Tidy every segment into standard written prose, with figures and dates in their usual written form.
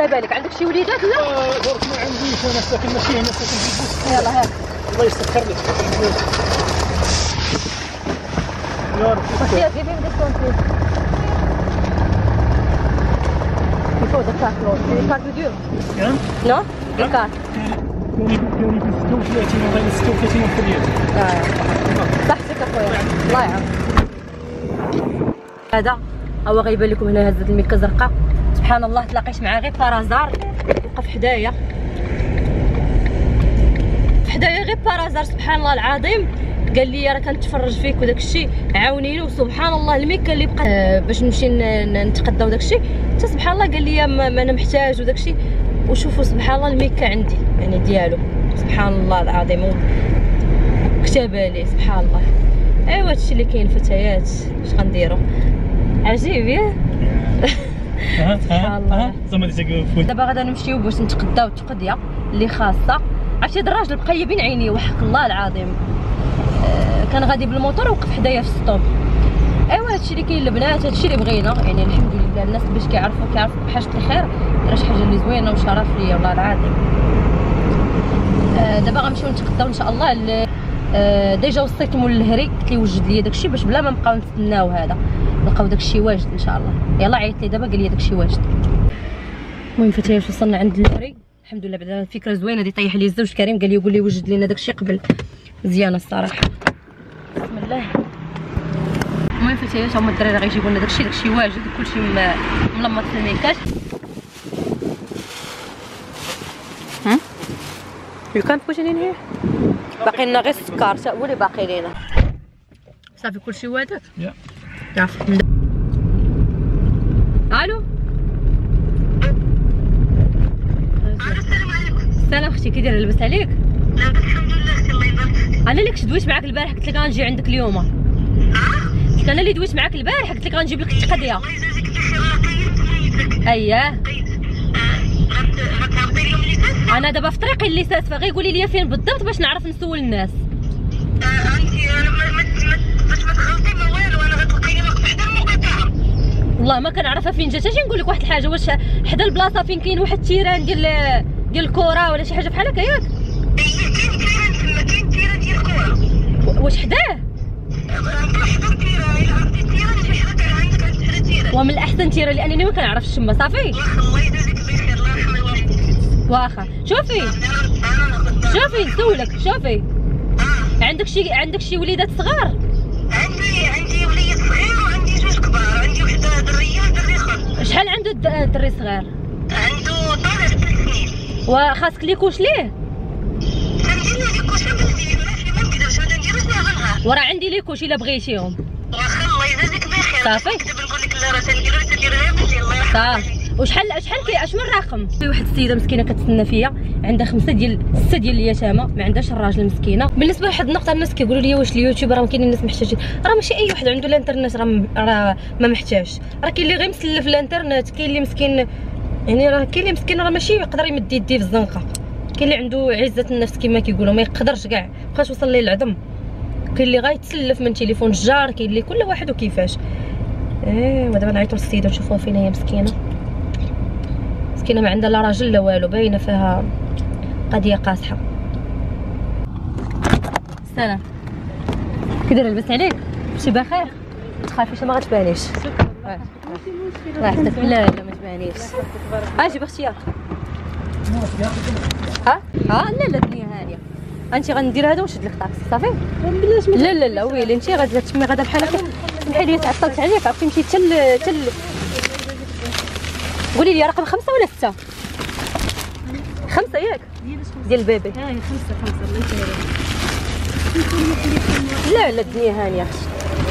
بالك عندك شي وليدات لا؟ درك ما عنديش انا ساكن ماشي هنا ساكن في بوسط. يلا هاك الله يسخر لك. يا ربي يا جيبي بدك تونسي il faut des cartes des cartes dures نعم non des cartes كاني في 36 والله 36 وخليت. صحتك اخويا الله يعاون. هذا هو غيبان لكم هنا هزت الميكا زرقاء سبحان الله تلاقيت مع غير بارازار وقف حدايا غير بارازار سبحان الله العظيم قال لي راه كنتفرج فيك وداك الشيء عاونيني وسبحان الله الميكا اللي بقى باش نمشي نتقدى وداك الشيء حتى سبحان الله قال لي ما انا محتاج وداك الشيء وشوفوا سبحان الله الميكا عندي يعني ديالو سبحان الله العظيم كتابه لي سبحان الله. ايوا هادشي اللي كاين فتيات اش غنديروا عجيب ياه. سبحان الله. دابا غادا نمشيو باش نتقداو التقديه اللي خاصه. عرفتي هاد الراجل بقى يبين عيني وحق الله العظيم كان غادي بالموطور ووقف حدايا في السطوب. ايوا هادشي اللي كاين البنات هادشي اللي بغينا يعني الحمد لله الناس باش كيعرفوا بحاجه الخير راه شي حاجه اللي زوينه وشرف ليا والله العظيم. دابا غنمشيو نتقداو ان شاء الله ديجا وصيت مول الهري قلت لي وجد لي داكشي باش بلا ما نبقاو نستناو هذا نلقاو داكشي واجد ان شاء الله. يلا عيط لي دابا قال لي داكشي واجد. المهم فتيات وصلنا عند الهري الحمد لله بعدا فكره زوينه دي طيح لي الزوج كريم قال لي يقول لي وجد لينا داكشي قبل مزيانه الصراحه بسم الله. المهم فتيات هما الدراري غيجيبوا لنا داكشي واجد كلشي ملمط في الميكاش. You can't put it in here. باقي لنا غير السكر تا هو اللي باقي لينا صافي كلشي واعد ياك. الو السلام اختي كي دايره لاباس عليك؟ لاباس الحمد لله اختي الله يبارك فيك. انا اللي كنت دويت معاك البارح قلت لك غنجي عندك اليوم. قلت انا اللي دويت معاك البارح قلت لك غنجيب لك التقديه. الله يجازيك بخير راه قيدت نيتك. اييه غتهبطي اليوم اللي فات؟ انا دابا في طريقي اللي ساسفه غير قولي لي فين بالضبط باش نعرف نسول الناس. انت انا باش ما تخلطي ما والو انا غتلقيني واقفه حدا المقاطعه. والله ما كنعرفها فين جات. اجي نقول لك واحد الحاجه واش حدا البلاصه فين كاين واحد التيران ديال الكره ولا شي حاجه بحال هكا ياك؟ اييه كاين تيران تما كاين تيران ديال الكره. واش حداه؟ حدا التيران الا عرفتي التيران شي حدا عندك عند حدا تيران. ومن الاحسن تيران لانني ما كنعرفش تما صافي. واخا الله يجازيك بخير الله يرحم الوالدين. واخا شوفي نسولك شوفي عندك شي وليدات صغار؟ عندي وليد صغير وعندي جوج كبار. عندي وحده دريه ودري اخر. شحال عنده الدري صغير؟ عنده طالع 3 سنين. وخاصك ليكوش ليه؟ كندير له ليكوش بلدي ماشي ما نكذبش ما نديروش لها بالنهار. وراه عندي ليكوش الا بغيتيهم. واخا الله يجازيك بخير. صافي نكذب نقول لك لا راه تنديرو تديرها بلدي الله يرحمها. صافي وشحال اش من رقم؟ في واحد السيده مسكينه كتسنى فيا عندها 6 ديال اليتامى ما عندهاش الراجل مسكينه. بالنسبه لواحد النقطه الناس كيقولوا لي واش اليوتيوب راه كاينين الناس محتاجين. راه ماشي اي واحد عنده الانترنت راه ما محتاجش. راه كاين اللي غير مسلف الانترنت كاين اللي مسكين يعني راه كاين اللي مسكين راه ماشي يقدر يمد يديه في الزنقه. كاين اللي عنده عزه النفس كما كيقولوا ما يقدرش كاع بقاش وصل ليه العظم. كاين اللي غيتسلف من تليفون الجار كاين اللي كل واحد وكيفاش. ودابا نعيطوا للسيده نشوفوها فين هي مسكينه ما عندها لا راجل لا والو باينه فيها قضيه قاصحه. السلام كي دايره لاباس عليك؟ شي بخير؟ ما تخافيش ما غتبانيش. شكرا الله يحفظك. لا ما تبانيش. جيب اختي ياك لا الدنيا هانيه. انت غندير هذا ونشد لك طاكسي صافي؟ بلاش لا ويلي انت غادي تسمي غدا بحال هكا. سمحي لي تعطلت عليك عرفتي مشيت تل قولي لي رقم 5 ولا 6؟ 5 ياك؟ ديال البيبي. هاي 5 الله يسهل. لا الدنيا هانيه اختي.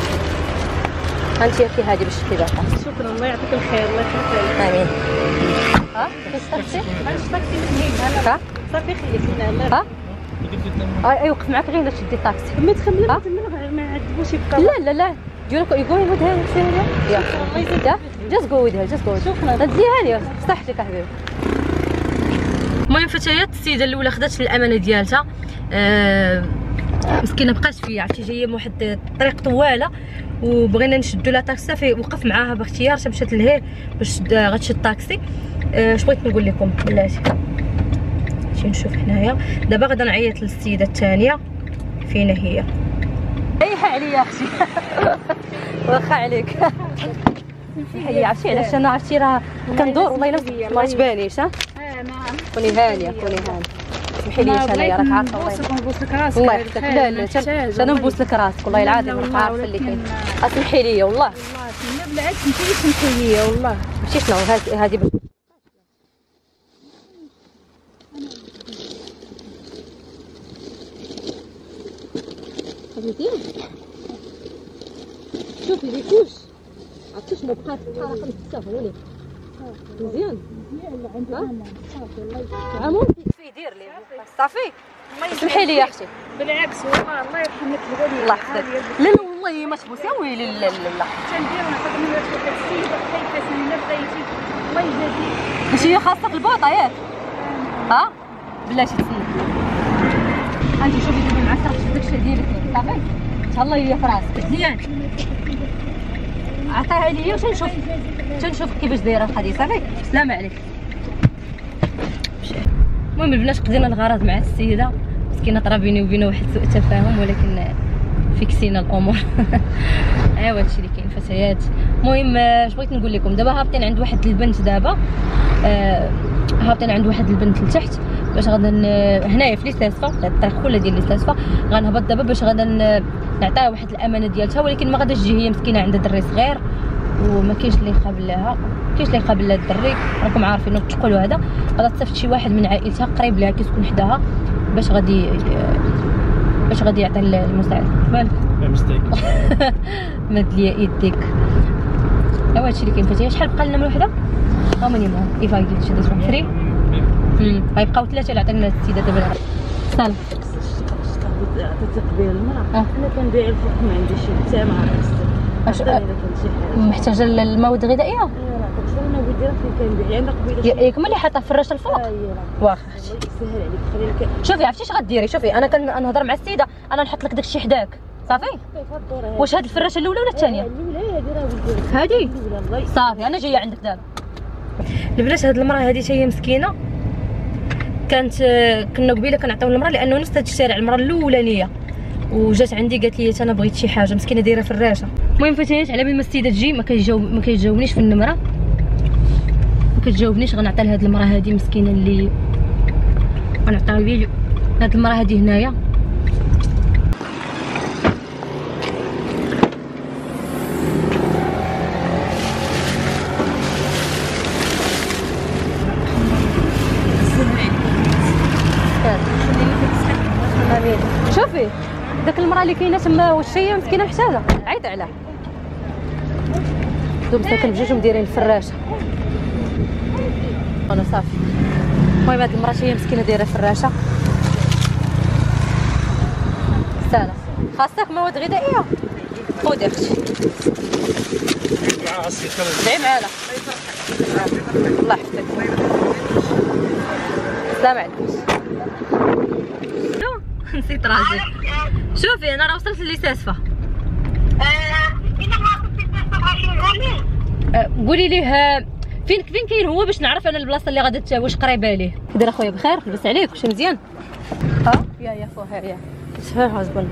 انت ياكي هادي باش تشدي طاكسي. شكرا الله يعطيك الخير الله يخليك. امين. كاين طاكسي؟ طاكسي من هنا. صافي خليك هنا. اي وقف معاك غير تشدي الطاكسي. ما تخمم ما عذبوش يبقى. لا you go with her yeah just go with her شكرا تديها لي صحتك يا حبيبي. المهم فتيات السيده الاولى خدات الامانه ديالتها مسكينه بقات فيا عرفتي جايه من واحد الطريق طواله وبغينا نشدو لها طاكسي صافي وقف معاها باختيار مشات لهيه باش غتشد طاكسي. اش بغيت نقول لكم بلاتي، نمشي نشوف هنايا دابا غادا نعيط للسيده الثانيه فين هي. ريحه عليا اختي واخا عليك هي عرفتي علاش انا عرفتي راه كندور والله الا ما تبانيش. ها كوني هانيه كوني هانيه سمحي لي انايا راك عارفه نبوس لك راسك الله يحفظك. لا لا انا نبوس لك راسك والله العظيم راك عارفه اللي كاين. اسمحي لي والله والله بالعكس انت اللي سمحي لي والله. ماشي شنو هذه باش مزيان. شوفي لي كوش عرفتي شنو بقات رقم 6 هوني مزيان صافي الله يسلمك. عمون كيكفي يدير لي صافي. سمحي لي يا اختي بالعكس والله الله يرحم لك الغالي. الله يحفظك. لا لا والله ما تبوسي ويلي لا لا لا تندير نعطيك من هاد السيده خايفه سنه بدايتي الله يجازيك. ماشي هي خاصك البوطه ياك ها بلاتي تسنى انت شوفي دابا مع الصرف داكشي ديالك صافي تهلا ليا في راسك مزيان. عطيها ليا تنشوف كيفاش دايره القضيه صافي. سلام عليك. المهم البنات قضينا الغرض مع السيده مسكينه طرا بيني وبينها واحد سوء تفاهم ولكن فيكسينا الامور ايوا هادشي اللي كاين فتيات. المهم اش بغيت نقول لكم دابا هابطين عند واحد البنت دابا هابطين عند واحد البنت لتحت باش غادا هنايا في ليستاسفا الطريق كله ديال ليستاسفا غنهبط دابا باش غادا نعطيها واحد الامانه ديالتها ولكن ما غاداش تجي هي مسكينه عندها دري صغير وما كاينش اللي يقابل لها الدري راكم عارفين الثقل هذا غادا تصيفط شي واحد من عائلتها قريب لها كيسكن حداها باش غادي يعطي المساعده. مالك مد ليا يديك. ايوا هادشي اللي كاين فتيات. شحال بقى لنا من وحده مينيموم ايفا قلت شي 3 غيبقاو 3 اللي عطينا السيده دابا. سلام تقبيل المراه انا كنبيع الفوق ما عنديش حتى مع راسي محتاجه للمواد الغذائيه. انا ودي راه فين كنبيع انا قبيله ياك ملي حاطه الفراشه الفوق واخا سهل عليك خلي شوفي عرفتي اش غديري. شوفي انا كنهضر مع السيده انا نحط لك داكشي حداك صافي. واش هاد الفراشه الاولى ولا الثانيه؟ الاولى هذه راه ولدي هادي صافي انا جايه عندك دابا. البنات هاد المراه هادي حتى هي مسكينه كنا قبيله كنعطيو المراه لانه نفس هاد الشارع المراه الاولانيه وجات عندي قالت لي انا بغيت شي حاجه مسكينه دايره فراشه. المهم فتيات على بال ما السيده تجي ما كيجاوبنيش في النمره ما كتجاوبنيش غنعطي لهاد المراه هادي مسكينه اللي غنعطيها الفيديو. هاد المراه هادي هنايا شوفي داك المراه اللي كاينه تما واش هي مسكينه محتاجه عيط عليها دوب ساكن بجوج مديرين الفراشه انا صافي. المهم هاد المراه هي مسكينه دايره فراشه. سالا خاصك مواد غذائيه خذي اختي دعي معانا الله يحفظك. السلام عليكم. نسيت راسي. شوفي انا راه وصلت لليستاسفا. قولي ليه فين كاين هو باش نعرف انا البلاصه اللي غادا واش قريبه ليه. كدير اخويا بخير لبس عليك واش مزيان. ها يا فوها يا سهل حزبل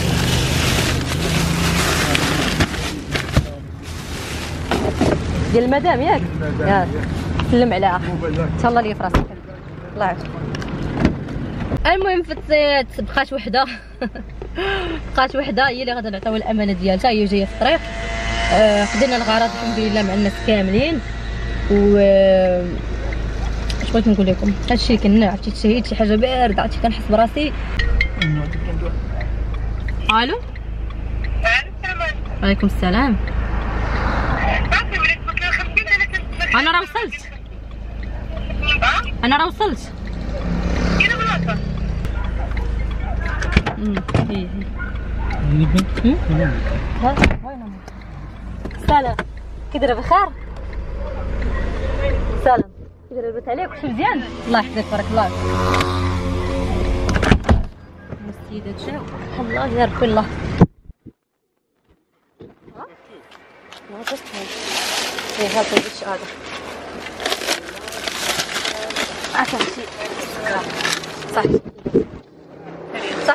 ديال المدام ياك سلم عليها تهلا لي في راسك الله يعافيك. المهم فتيات بقات وحده هي اللي غادا نعطيو الامانه ديالتها هي جايه في الطريق. قضينا الغرض الحمد لله مع الناس كاملين و اش بغيت نقول لكم هادشي كنا عرفتي تشهيت شي حاجه بارده عرفتي كنحس براسي. الو وعليكم السلام. انا راه وصلت هي ها وين سلام كي دايره بخير. سلام كي دايره لبس عليك واش مزيان الله يحفظك بارك الله السيده تجاو سبحان الله يبارك الله. ها ما هذا هذا اصاحبتي صح صح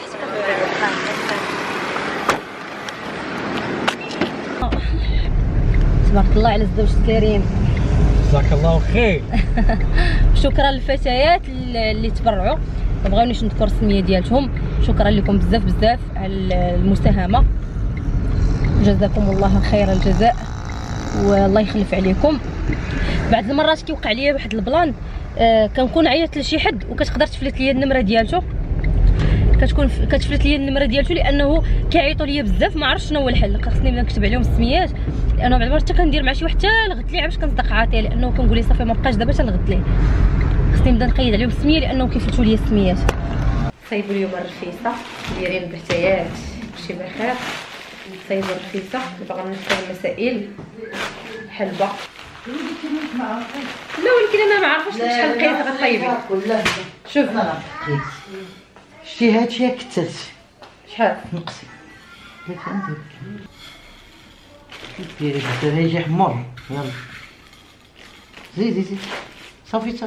تبارك الله على الزوج الكريم. جزاك الله خير. شكرا للفتيات اللي تبرعوا، ما بغاونيش نذكر السميه ديالتهم. شكرا لكم بزاف بزاف على المساهمه، جزاكم الله خير الجزاء والله يخلف عليكم. بعض المرات كيوقع ليا واحد البلان كنكون عيطت لشي حد وكتقدر تفلت ليا النمره ديالته، كتفلت ليا النمره ديالته لانه كيعيطوا ليا بزاف، ما عرفتش شنو هو الحل. خاصني نبدا نكتب عليهم السميات، لانه بعض المرات حتى كندير مع شي واحد حتى لغد ليه باش كنصدق عاطيه، لانه كنقول لي صافي ما بقاش دابا حتى لغد ليه. خاصني نبدا نقيد عليهم السميه لانه كيفلتوا ليا السميات. صايبوا اليوم الرفيسه ديالي البحتيات شي بخير. صايبوا الرفيسه باغا نذكر المسائل حلبه. لا ولكن انا ما عارفاش شحال لقيت غطيبي. شوف شتي هادشي كتلت شحال نقصي ياك عندك ديري دابا يجي حمر. يلا زيد صافي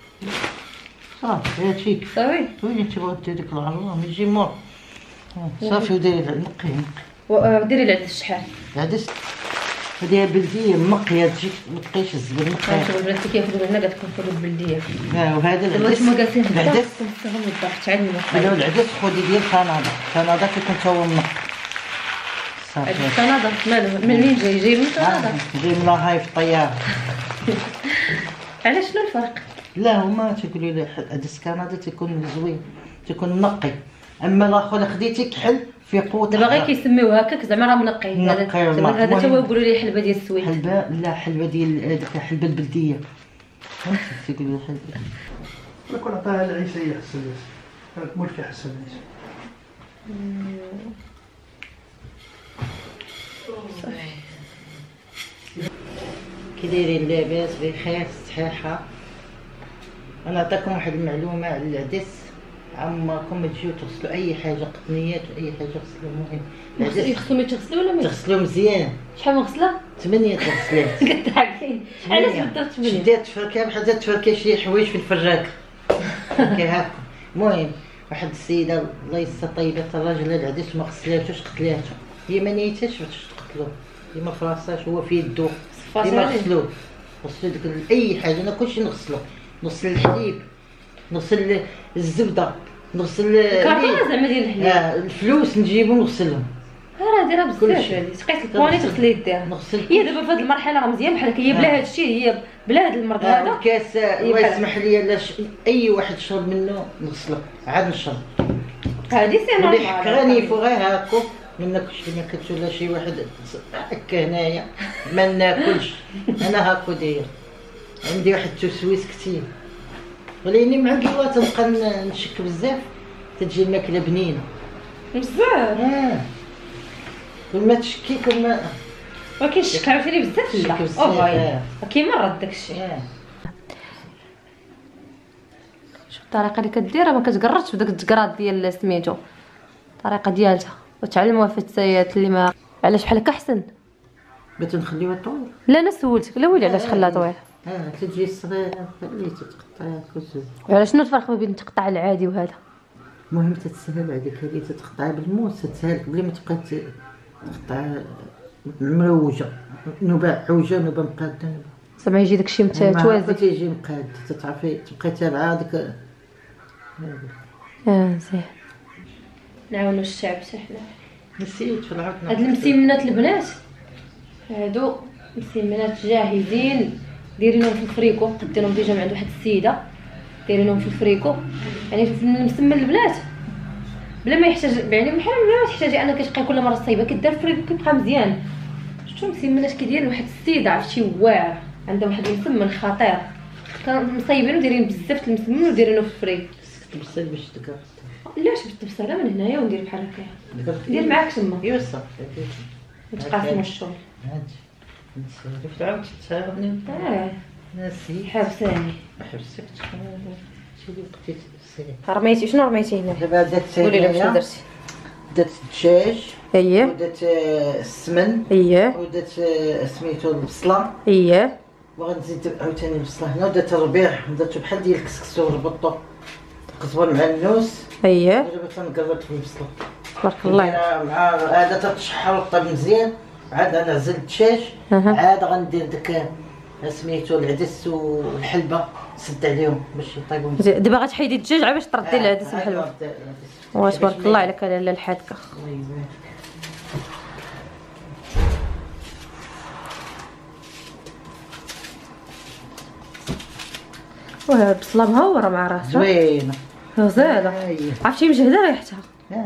صافي هادشي صافي. وين انت بغا دير ديك العروه يجي مر صافي. وديري نقي وديري العدس شحال العدس هادي بلديه منقيه تجيك متقيش الزبر نقي. شوف البنات كياخذوا هنا كتكون في البلديه. وهذا العدس ما جالسين العدس كنستغل الضغط تعلموا. هذا العدس خذي ديال كندا كيكون تا هو منقي صافي. كندا مالو منين جاي من كندا؟ جاي من لاهاي في الطياره. علاش شنو الفرق؟ لا هما تيقولوا لي عدس كندا تيكون زوين تيكون نقي، اما الاخر خديتي كحل في قوه. دابا غير كيسميوه هكاك زعما راه منقي. هذا تا هو يقولوا لي حلبه ديال السويد. حلبه لا حلبه ديال هذيك الحلبه البلديه فهمتي تيقولوا الحلبه. نكون عطاها العيسى يحسن هذاك مول كيحسن العيسى. كي دايرين لاباس بخير صحيحه. انا نعطيكم واحد المعلومه على العدس، عمركم ما تجيو تغسلوا اي حاجه قطنيات واي حاجه غسلوا. المهم العدس يخصهم يتغسلوا ولا ما تغسلوه مزيان. شحال من غسله؟ 8 تغسلات. كتعرفين علاش بالضبط 8؟ شدات تفركه بحال تفركي شي حوايج في الفراكه هكا. المهم واحد السيده الله يسا طيبه الراجل العدس ما غسلاتوش قتلاته، هي ما نيتاش باش تقتلوه، هي ما فراساش هو فيه الدو ما غسلوه. غسلوا ديك اي حاجه انا كلشي نغسلو، نغسل الحليب نغسل الزبده نغسل الكرتونه زعما ديال الحليب. الفلوس نجيبو نغسلهم. راه دايره بزاف هذه تقيس الكواني تغسلي يديها. هي دابا في هذه المرحله راه مزيان بحال هكا، هي بلا هذا الشيء هي بلا هذا المرض هذا. الكاس الله يسمح لي لاش اي واحد شرب منه نغسله عاد نشرب. هذه سي اللي نورمال حكراني فوق غير هاكو ما ناكلش. ما كنتش ولا شي واحد هكا هنايا ما ناكلش. انا هاكو داير عندي واحد التسويس كثير، ولكن مع الوقت تنبقى نشك بزاف تجي الماكله بنينه بزاف. كل ما تشكي كل ما ولكن الشك عاوتاني بزاف لا اوفاي كيمرض داكشي. شوف الطريقه اللي كديرها ما كتقرطش بداك التكراط ديال سميتو، الطريقه ديالها وتعلموها في الفتيات اللي ما علاش بحال هكا احسن. بغيت نخليوها طويل. لا انا سولتك لا ويلي علاش خلاها طويل. تجي صغيره خلي تتقطع كلشي. وعلاش شنو الفرق ما بين التقطع العادي وهذا؟ المهم تتسهل عليك هذه تتقطع بالموس تتسهل بلي ما تبقى تقطع مروجه نوبه عوجه نوبه مقاده زعما يجي داكشي متوازي. تيجي مقاد تتعرفي تبقاي تابعه ديك. مزيان نعاونوا الشعب حتى حنا. نسيت في العرض هاد المسمنات البنات هادو مسمنات جاهزين دايرينهم في الفريكو، قدينهم ديجا من عند واحد السيده دايرينهم في الفريكو. يعني في المسمن البنات بلا ما يحتاج يعني بحال بلا ما تحتاجي انك تبقاي كل مره صايبه كدير الفريكو كيبقى مزيان. شفتو مسمنات كيدير واحد السيده عرفتي واعر عندها واحد المسمن خطير كانوا مصايبينو دايرين بزاف المسمن ودايرينه في الفريك. تبصل باش تكرت. علاش بالتبصيله من هنايا وندير بحال هكا ندير معاك تما. ايوا صافي نتقاسموا الشغل. نسيري في العود تساوبني. نسيت حبساني حبستك شي اللي بقيتي تبصلي. رميتي شنو رميتي هنا؟ دابا درت قولي لي شنو درتي. درت الدجاج اييه ودرت السمن اييه ودرت سميتو البصله اييه وغنزيد عاوتاني البصله هنا. ودات الربيع درتو بحال ديال الكسكس وربطو قزبر مع النوس. اييه دابا تنقرب في البصله تبارك الله. مع هذا تتشحر وطاب مزيان. عاد انا عزلت الدجاج. عاد غندير داك سميتو العدس والحلبه سد عليهم باش يطيبوا مزيان. دابا غتحيدي الدجاج عا باش تردي العدس والحلوه. تبارك الله عليك لاله الحادقه. واه البصله مهوره مع راسها زوينه غزاله. عرفتي مجهده ريحتها.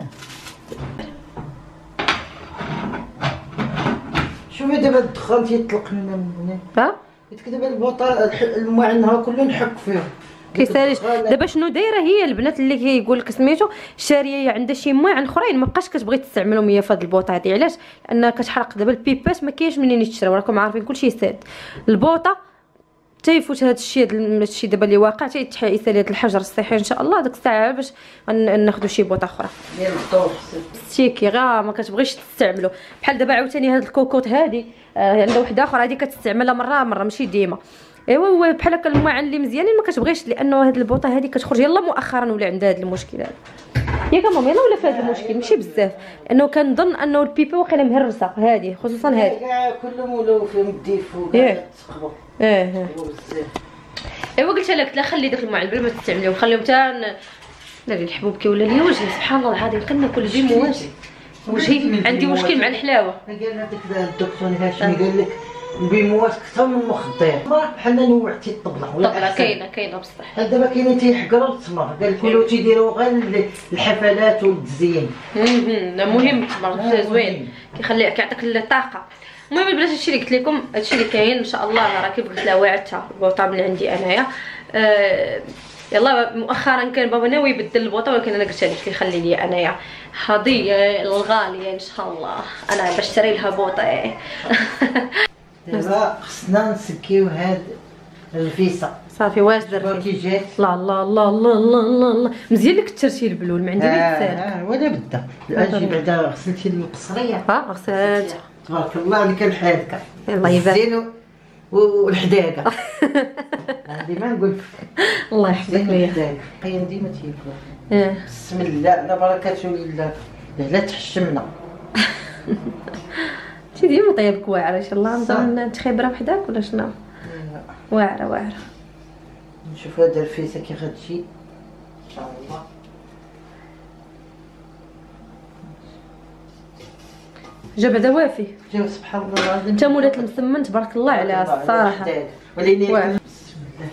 شوفي دابا الدخان تيطلق لنا من هنا. دابا البوطه الماء النهار كله نحك فيه كيساليش. دابا شنو دايره هي البنات اللي كيقول لك سميتو شاريه عندها شي مواعن اخرين ما بقاش كتبغي تستعملهم هي في هاد البوطه هادي. علاش؟ لانها كتحرق. دابا البيبات ما كاينش منين يتشراو راكم عارفين كلشي ساد. البوطه تيفوت هاد الشيء دابا اللي واقع يسالي هاد الحجر الصحي ان شاء الله ديك الساعه باش ناخذوا شي بوطه اخرى ديال الطوف ستيكي غا ما كتبغيش تستعملو. بحال دابا عاوتاني هاد الكوكوط هادي عندها وحده اخرى هادي كتستعملها مره ماشي ديما. ايوا بحال هكا المواعن اللي مزيانين ما كتبغيش لانه هاد البوطه هادي كتخرج يلا مؤخرا ولا عندها هاد المشكل هذا ياك ماما يلا ولا في هاد المشكل ماشي بزاف لانه كنظن انه البيبه واقيلا مهرسه هادي خصوصا هادي كلهم ولاو فيهم الديفو تسخبوا. ايوا قلت لك لا خلي داك المواعن بلا ما تستعمليهم خليهم حتى لا الحبوب كيولى لي وجهي سبحان الله العظيم كناكل بمواج وجهي عندي مشكل مع الحلاوه. قال هذاك الدكتور هاشمي قال لك البيمواس كثر من المخدر بحال نوعتي الطبله ولا كاينه بصح دابا كاينين تيحقروا التمر قال لك ولاو تيديروا غير الحفلات والتزيين. مهم التمر زوين كيعطيك الطاقه. المهم البنات هادشي اللي قلت لكم هادشي اللي كاين ان شاء الله راه كيف قلت لها واعدتها البوطه من عندي انايا. يلا مؤخرا كان بابا ناوي يبدل البوطه ولكن انا قلت لك خلي لي انايا هديه الغاليه ان شاء الله انا بشتري لها بوطه. دابا خصنا نسكيو هاد الفيسه صافي واش درتي كي جات. الله الله الله الله الله الله مزيان لك كثرتي البلول ما عندي لك سالك ولا بدا اجي بعدا غسلتي القصريه غسلت تبارك الله عليك الحادقه الله يبارك زين والحداقه هذه ما نقول الله يحفظك ليا كاين ديما تياكلوا بسم الله على بركه الله لا تحشمنا. انت ديما طيبك واعره ان شاء الله نضل خبره وحداك ولا شنو؟ واعره نشوف هذا الفيسه كي غتجي ان شاء الله. جا بعدا وافي جاو سبحان الله العظيم. انت مولات المسمن تبارك الله عليها الصراحه. وليني بسم الله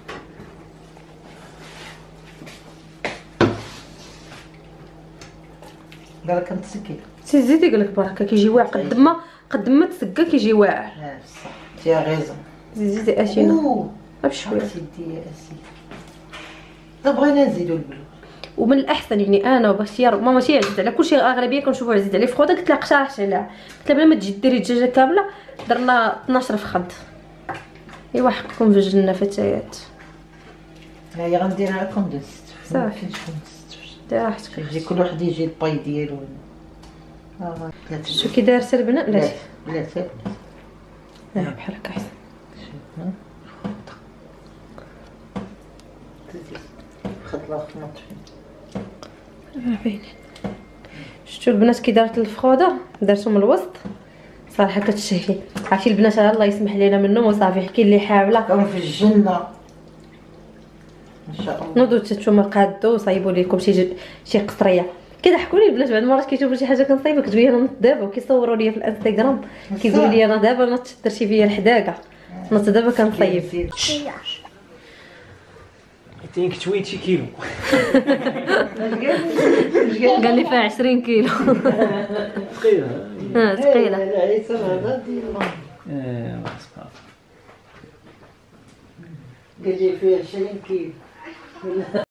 قالك كنتسكي زيدي قالك بركه كيجي واعر قد ما تسكى كيجي واعر. صح تي غيزون زيدي اشينا بشويه سيدي يا اسيدي. بغينا نزيدو البلول ومن الاحسن يعني انا وبختيار ماما ماشي عزيز على كلشي اغلبيه كنشوفوا عزيز عليه في خوضه. قلت لها اقترحت عليها قلت لها بلا ما تجي ديري الدجاجه كامله درنا 12 فخد. ايوا حقكم في الجنه فتيات. هي غنديرها كوندنست صافي دير راحتك يجي كل واحد يجي الباي ديالو. شو كي داير سربنا بلاتي بلاتي بحال هكا احسن. خطله باينين. شفتوا البنات كي دارت الفخوده دارتهم الوسط صراحه كتشهي. عرفتي البنات الله يسمح لينا منهم وصافي حكي اللي حامله كون في الجنه ان شاء الله. نوضوا نتوما قادوا وصايبوا لكم شي قصريه كيضحكوا لي البنات بعض المرات كيشوفوا شي حاجه كنصايبها كتقول لي انا نط دابا وكيصوروا لي في الانستغرام كيقولوا لي انا دابا نط درتي فيا الحداقه نط دابا كنصايب. تينك تويتي كيلو قال لي فيها 20 كيلو ثقيله ثقيله. العيسى هذا ديال قال لي فيه 20 كيلو.